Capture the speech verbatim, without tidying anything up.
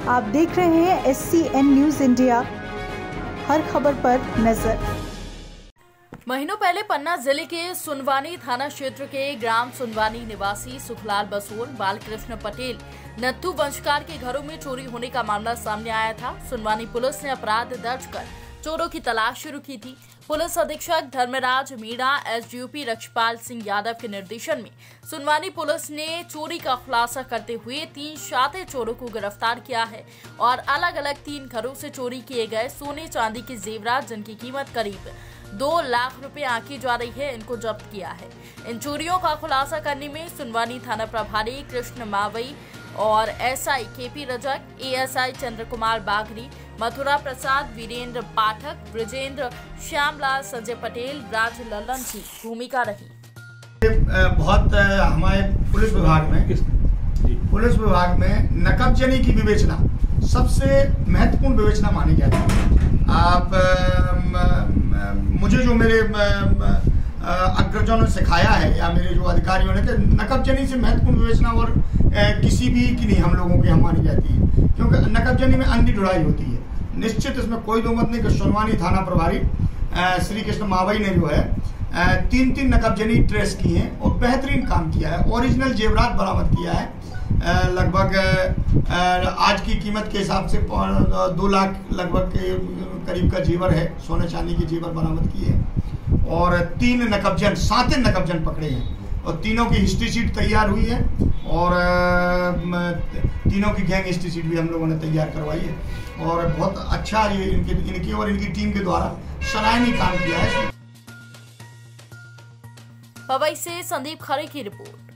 आप देख रहे हैं S C N news India, हर खबर पर नजर। महीनों पहले पन्ना जिले के सुनवानी थाना क्षेत्र के ग्राम सुनवानी निवासी सुखलाल बसोर, बालकृष्ण पटेल, नत्थू वंशकार के घरों में चोरी होने का मामला सामने आया था। सुनवानी पुलिस ने अपराध दर्ज कर चोरों की तलाश शुरू की थी। पुलिस अधीक्षक धर्मराज मीणा, एसडीओपी रक्षपाल सिंह यादव के निर्देशन में सुनवानी पुलिस ने चोरी का खुलासा करते हुए तीन शातिर चोरों को गिरफ्तार किया है और अलग अलग तीन घरों से चोरी किए गए सोने चांदी के जेवरात, जिनकी कीमत करीब दो लाख रुपए आंकी जा रही है, इनको जब्त किया है। इन चोरियों का खुलासा करने में सुनवानी थाना प्रभारी कृष्ण मावई और SI KP Rajak, ASI Chandra Kumar Bagri, Mathura Prasad, Virendra Pathak, Brajendra, Shyamlal, Sanjay Patel, Raj Lallan की भूमिका रही। बहुत हमारे पुलिस विभाग में पुलिस विभाग में नकबजनी की विवेचना सबसे महत्वपूर्ण विवेचना मानी जाती है। आप मुझे जो मेरे अग्रजों ने सिखाया है या मेरे जो अधिकारियों ने, कि नकबजनी से महत्वपूर्ण विवेचना और किसी भी की नहीं हम लोगों की हम मानी जाती है, क्योंकि नकबजनी में अंधी ढुलाई होती है। निश्चित इसमें कोई दो मत नहीं कि सुनवानी थाना प्रभारी श्री कृष्ण मावई ने जो है तीन तीन नकबजनी ट्रेस की हैं और बेहतरीन काम किया है। ओरिजिनल जेवरात बरामद किया है, लगभग आज की कीमत के हिसाब से दो लाख लगभग के करीब का जेवर है, सोने चांदी के जेवर बरामद किए हैं और तीन नकबजन सात नकबजन पकड़े हैं और तीनों की हिस्ट्री शीट तैयार हुई है और तीनों की गैंग हिस्ट्री शीट भी हम लोगों ने तैयार करवाई है और बहुत अच्छा ये इनके इनकी और इनकी टीम के द्वारा सराहनीय काम किया है। पवई से संदीप खरे की रिपोर्ट।